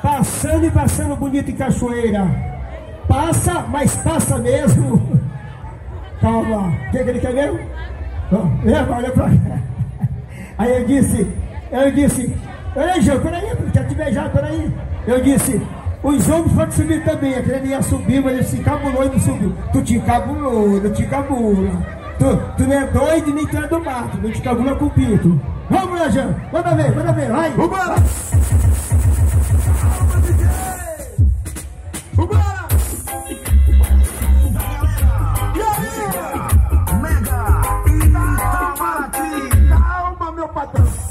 Passando e passando bonito em Cachoeira. Passa, mas passa mesmo. Calma, o que ele quer mesmo? Olha pra cá. Aí eu disse, peraí, João, peraí, quer te beijar, peraí. Eu disse, os homens podem subir também. Aquele ia subir, mas ele se encabulou e não subiu. Tu te encabulou, não te encabula. Tu não é doido nem tu é do mato, não te encabula com o pinto. Vamos lá, João, manda ver, vai. Vambora! Vambora! E aí? Mega Itamaraty! Calma, meu patrão!